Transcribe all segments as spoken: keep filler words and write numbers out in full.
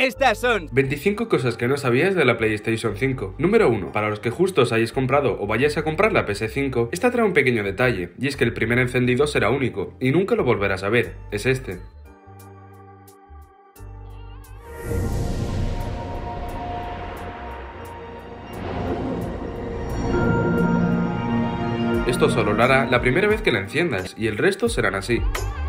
Estas son veinticinco cosas que no sabías de la PlayStation cinco. Número uno. Para los que justo os hayáis comprado o vayáis a comprar la P S cinco, esta trae un pequeño detalle, y es que el primer encendido será único, y nunca lo volverás a ver, es este. Esto solo lo hará la primera vez que la enciendas, y el resto serán así.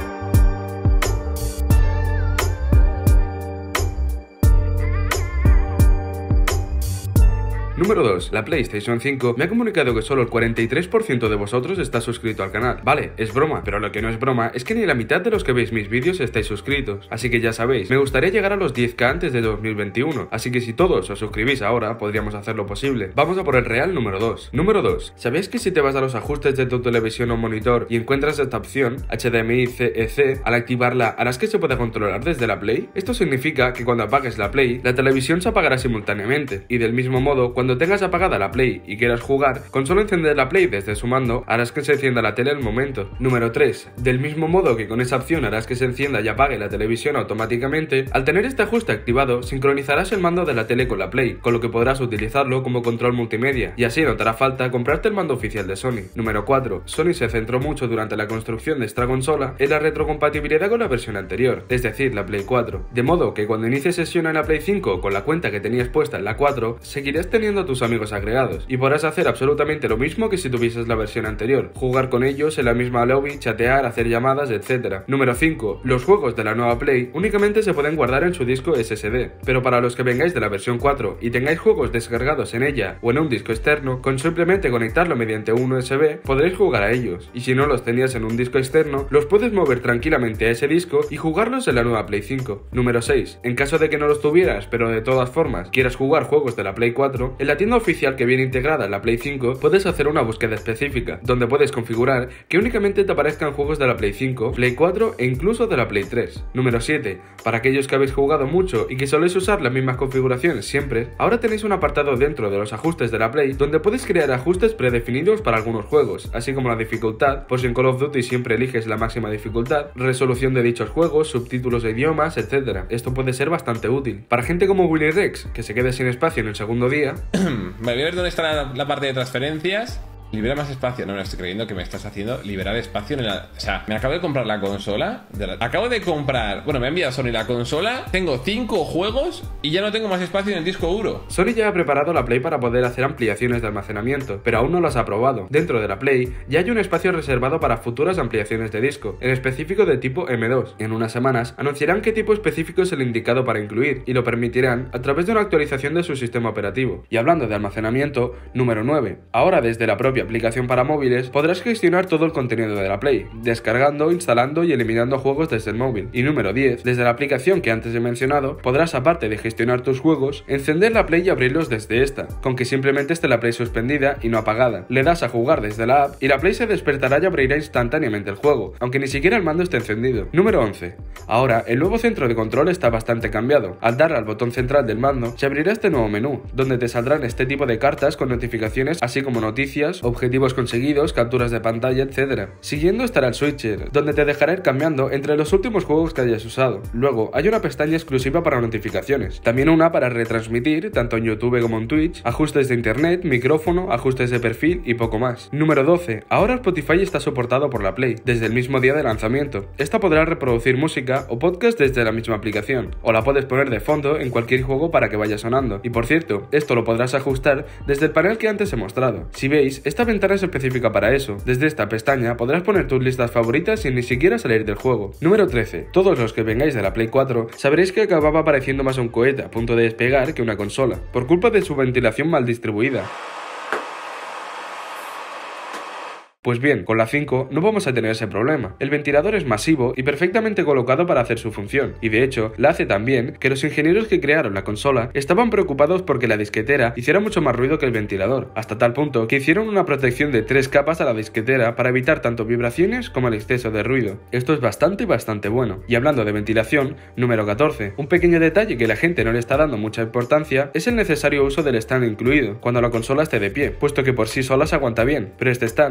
Número dos. La PlayStation cinco me ha comunicado que solo el cuarenta y tres por ciento de vosotros está suscrito al canal. Vale, es broma, pero lo que no es broma es que ni la mitad de los que veis mis vídeos estáis suscritos. Así que ya sabéis, me gustaría llegar a los diez K antes de dos mil veintiuno, así que si todos os suscribís ahora, podríamos hacer lo posible. Vamos a por el real número dos. Número dos. ¿Sabéis que si te vas a los ajustes de tu televisión o monitor y encuentras esta opción, H D M I C E C, al activarla harás que se pueda controlar desde la Play? Esto significa que cuando apagues la Play, la televisión se apagará simultáneamente, y del mismo modo, cuando Cuando tengas apagada la Play y quieras jugar, con solo encender la Play desde su mando, harás que se encienda la tele al momento. Número tres. Del mismo modo que con esa opción harás que se encienda y apague la televisión automáticamente, al tener este ajuste activado, sincronizarás el mando de la tele con la Play, con lo que podrás utilizarlo como control multimedia, y así no te hará falta comprarte el mando oficial de Sony. Número cuatro. Sony se centró mucho durante la construcción de esta consola en la retrocompatibilidad con la versión anterior, es decir, la Play cuatro. De modo que cuando inicies sesión en la Play cinco con la cuenta que tenías puesta en la cuatro, seguirás teniendo a tus amigos agregados y podrás hacer absolutamente lo mismo que si tuvieses la versión anterior, jugar con ellos en la misma lobby, chatear, hacer llamadas, etcétera. Número cinco. Los juegos de la nueva Play únicamente se pueden guardar en su disco S S D, pero para los que vengáis de la versión cuatro y tengáis juegos descargados en ella o en un disco externo, con simplemente conectarlo mediante un U S B podréis jugar a ellos, y si no los tenías en un disco externo, los puedes mover tranquilamente a ese disco y jugarlos en la nueva Play cinco. Número seis. En caso de que no los tuvieras, pero de todas formas quieras jugar juegos de la Play cuatro, en la tienda oficial que viene integrada en la Play cinco puedes hacer una búsqueda específica, donde puedes configurar que únicamente te aparezcan juegos de la Play cinco, Play cuatro e incluso de la Play tres. Número siete. Para aquellos que habéis jugado mucho y que soléis usar las mismas configuraciones siempre, ahora tenéis un apartado dentro de los ajustes de la Play donde podéis crear ajustes predefinidos para algunos juegos, así como la dificultad, por si en Call of Duty siempre eliges la máxima dificultad, resolución de dichos juegos, subtítulos de idiomas, etcétera. Esto puede ser bastante útil. Para gente como Willy Rex, que se quede sin espacio en el segundo día... Me voy a ver dónde está la, la parte de transferencias. Libera más espacio. No me lo estoy creyendo que me estás haciendo liberar espacio en la... O sea, me acabo de comprar la consola de la... Acabo de comprar... Bueno, me ha enviado Sony la consola. Tengo cinco juegos y ya no tengo más espacio en el disco duro. Sony ya ha preparado la Play para poder hacer ampliaciones de almacenamiento, pero aún no las ha probado. Dentro de la Play ya hay un espacio reservado para futuras ampliaciones de disco, en específico de tipo M dos. En unas semanas anunciarán qué tipo específico es el indicado para incluir, y lo permitirán a través de una actualización de su sistema operativo. Y hablando de almacenamiento, número nueve. Ahora desde la propia aplicación para móviles podrás gestionar todo el contenido de la Play, descargando, instalando y eliminando juegos desde el móvil. Y número diez. Desde la aplicación que antes he mencionado, podrás, aparte de gestionar tus juegos, encender la Play y abrirlos desde esta, con que simplemente esté la Play suspendida y no apagada. Le das a jugar desde la app y la Play se despertará y abrirá instantáneamente el juego, aunque ni siquiera el mando esté encendido. Número once. Ahora, el nuevo centro de control está bastante cambiado. Al dar al botón central del mando, se abrirá este nuevo menú, donde te saldrán este tipo de cartas con notificaciones, así como noticias, objetivos conseguidos, capturas de pantalla, etcétera. Siguiendo estará el switcher, donde te dejará ir cambiando entre los últimos juegos que hayas usado. Luego, hay una pestaña exclusiva para notificaciones, también una para retransmitir, tanto en YouTube como en Twitch, ajustes de internet, micrófono, ajustes de perfil y poco más. Número doce. Ahora Spotify está soportado por la Play, desde el mismo día de lanzamiento. Esta podrá reproducir música o podcast desde la misma aplicación, o la puedes poner de fondo en cualquier juego para que vaya sonando. Y por cierto, esto lo podrás ajustar desde el panel que antes he mostrado. Si veis, esta ventana es específica para eso. Desde esta pestaña podrás poner tus listas favoritas sin ni siquiera salir del juego. Número trece. Todos los que vengáis de la Play cuatro sabréis que acababa pareciendo más un cohete a punto de despegar que una consola, por culpa de su ventilación mal distribuida. Pues bien, con la cinco no vamos a tener ese problema. El ventilador es masivo y perfectamente colocado para hacer su función, y de hecho, la hace tan bien que los ingenieros que crearon la consola estaban preocupados porque la disquetera hiciera mucho más ruido que el ventilador, hasta tal punto que hicieron una protección de tres capas a la disquetera para evitar tanto vibraciones como el exceso de ruido. Esto es bastante bastante bueno. Y hablando de ventilación, número catorce. Un pequeño detalle que la gente no le está dando mucha importancia es el necesario uso del stand incluido, cuando la consola esté de pie, puesto que por sí sola se aguanta bien, pero este stand está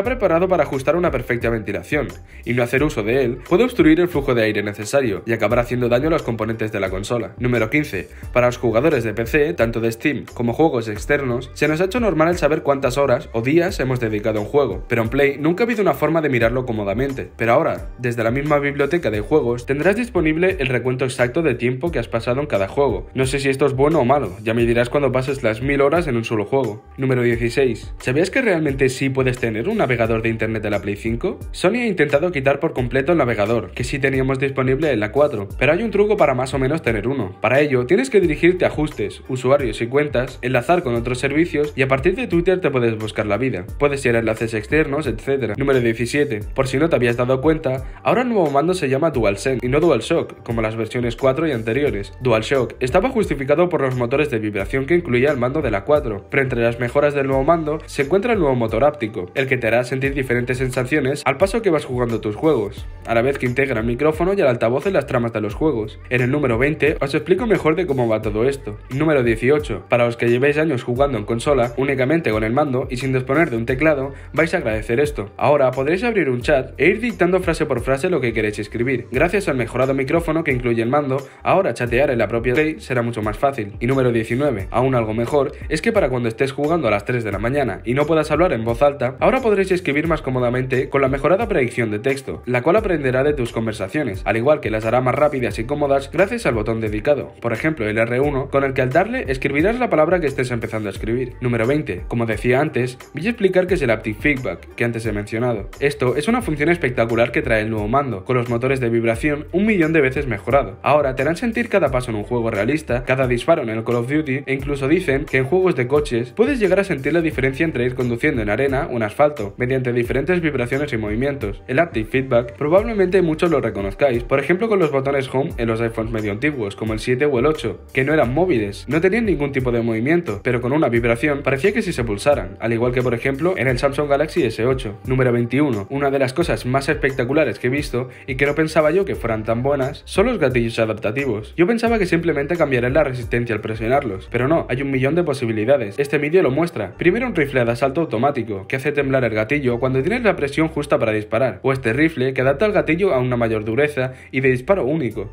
preparado para ajustar una perfecta ventilación, y no hacer uso de él puede obstruir el flujo de aire necesario y acabar haciendo daño a los componentes de la consola. Número quince. Para los jugadores de P C, tanto de Steam como juegos externos, se nos ha hecho normal el saber cuántas horas o días hemos dedicado a un juego, pero en Play nunca ha habido una forma de mirarlo cómodamente. Pero ahora, desde la misma biblioteca de juegos, tendrás disponible el recuento exacto de tiempo que has pasado en cada juego. No sé si esto es bueno o malo, ya me dirás cuando pases las mil horas en un solo juego. Número dieciséis. ¿Sabías que realmente sí puedes tener un navegador de internet de la Play cinco? Sony ha intentado quitar por completo el navegador, que sí teníamos disponible en la cuatro, pero hay un truco para más o menos tener uno. Para ello, tienes que dirigirte a ajustes, usuarios y cuentas, enlazar con otros servicios y a partir de Twitter te puedes buscar la vida. Puedes ir a enlaces externos, etcétera. Número diecisiete. Por si no te habías dado cuenta, ahora el nuevo mando se llama DualSense y no DualShock, como las versiones cuatro y anteriores. DualShock estaba justificado por los motores de vibración que incluía el mando de la cuatro, pero entre las mejoras del nuevo mando se encuentra el nuevo motor áptico, el que te hará sentir diferentes sensaciones al paso que vas jugando tus juegos, a la vez que integra el micrófono y el altavoz en las tramas de los juegos. En el número veinte os explico mejor de cómo va todo esto. Número dieciocho. Para los que llevéis años jugando en consola, únicamente con el mando y sin disponer de un teclado, vais a agradecer esto. Ahora podréis abrir un chat e ir dictando frase por frase lo que queréis escribir. Gracias al mejorado micrófono que incluye el mando, ahora chatear en la propia Play será mucho más fácil. Y número diecinueve. Aún algo mejor es que para cuando estés jugando a las tres de la mañana y no puedas hablar en voz alta, ahora podréis escribir más cómodamente con la mejorada predicción de texto, la cual aprenderá de tus conversaciones, al igual que las hará más rápidas y cómodas gracias al botón dedicado, por ejemplo el erre uno, con el que al darle escribirás la palabra que estés empezando a escribir. Número veinte. Como decía antes, voy a explicar qué es el Haptic Feedback, que antes he mencionado. Esto es una función espectacular que trae el nuevo mando, con los motores de vibración un millón de veces mejorado. Ahora te harán sentir cada paso en un juego realista, cada disparo en el Call of Duty, e incluso dicen que en juegos de coches puedes llegar a sentir la diferencia entre ir conduciendo en arena o en asfalto, mediante diferentes vibraciones y movimientos. El Haptic Feedback probablemente muchos lo reconozcáis, por ejemplo con los botones Home en los iPhones medio antiguos, como el siete o el ocho, que no eran móviles, no tenían ningún tipo de movimiento, pero con una vibración parecía que si se pulsaran, al igual que por ejemplo en el Samsung Galaxy ese ocho. Número veintiuno. Una de las cosas más espectaculares que he visto y que no pensaba yo que fueran tan buenas son los gatillos adaptativos. Yo pensaba que simplemente cambiarían la resistencia al presionarlos, pero no, hay un millón de posibilidades. Este vídeo lo muestra. Primero un rifle de asalto automático, que hace temblar el gatillo cuando tienes la presión justa para disparar, o este rifle que adapta el gatillo a una mayor dureza y de disparo único.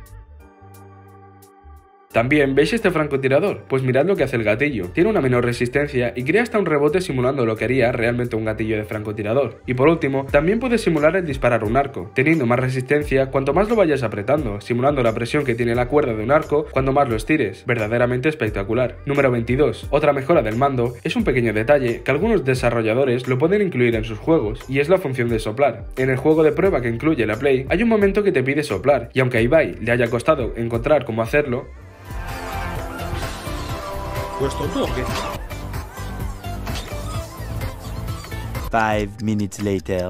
También, ¿veis este francotirador? Pues mirad lo que hace el gatillo. Tiene una menor resistencia y crea hasta un rebote simulando lo que haría realmente un gatillo de francotirador. Y por último, también puedes simular el disparar un arco, teniendo más resistencia cuanto más lo vayas apretando, simulando la presión que tiene la cuerda de un arco cuando más lo estires. Verdaderamente espectacular. Número veintidós. Otra mejora del mando es un pequeño detalle que algunos desarrolladores lo pueden incluir en sus juegos, y es la función de soplar. En el juego de prueba que incluye la Play, hay un momento que te pide soplar, y aunque a Ibai le haya costado encontrar cómo hacerlo, ¿Pues tonto o qué? Five minutes later.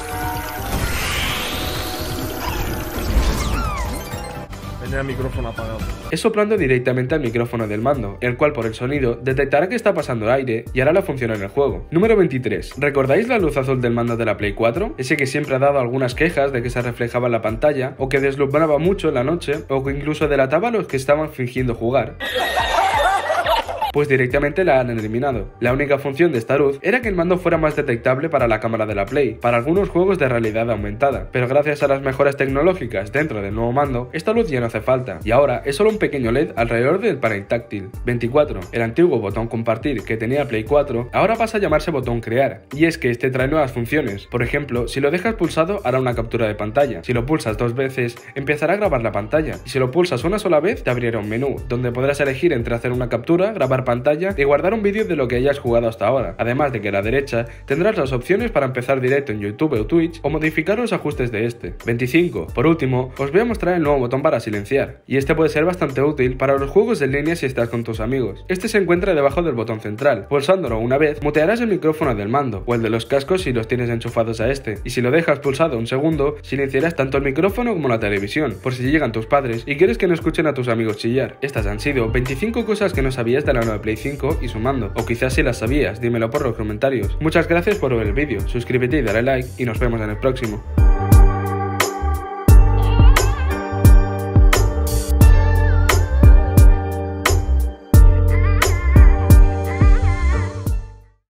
Tenía el micrófono apagado. es soplando directamente al micrófono del mando, el cual por el sonido detectará que está pasando aire y hará la función en el juego. Número veintitrés. ¿Recordáis la luz azul del mando de la Play cuatro? Ese que siempre ha dado algunas quejas de que se reflejaba en la pantalla, o que deslumbraba mucho en la noche, o que incluso delataba a los que estaban fingiendo jugar. Pues directamente la han eliminado. La única función de esta luz era que el mando fuera más detectable para la cámara de la Play, para algunos juegos de realidad aumentada, pero gracias a las mejoras tecnológicas dentro del nuevo mando, esta luz ya no hace falta, y ahora es solo un pequeño L E D alrededor del panel táctil. veinticuatro. El antiguo botón compartir que tenía Play cuatro, ahora pasa a llamarse botón crear, y es que este trae nuevas funciones. Por ejemplo, si lo dejas pulsado hará una captura de pantalla, si lo pulsas dos veces empezará a grabar la pantalla, y si lo pulsas una sola vez te abrirá un menú, donde podrás elegir entre hacer una captura, grabar pantalla y guardar un vídeo de lo que hayas jugado hasta ahora, además de que a la derecha tendrás las opciones para empezar directo en YouTube o Twitch o modificar los ajustes de este. veinticinco. Por último, os voy a mostrar el nuevo botón para silenciar, y este puede ser bastante útil para los juegos en línea si estás con tus amigos. Este se encuentra debajo del botón central. Pulsándolo una vez, mutearás el micrófono del mando, o el de los cascos si los tienes enchufados a este, y si lo dejas pulsado un segundo, silenciarás tanto el micrófono como la televisión, por si llegan tus padres y quieres que no escuchen a tus amigos chillar. Estas han sido veinticinco cosas que no sabías de la nueva Play cinco y su mando, o quizás si las sabías, dímelo por los comentarios. Muchas gracias por ver el vídeo, suscríbete y dale like, y nos vemos en el próximo.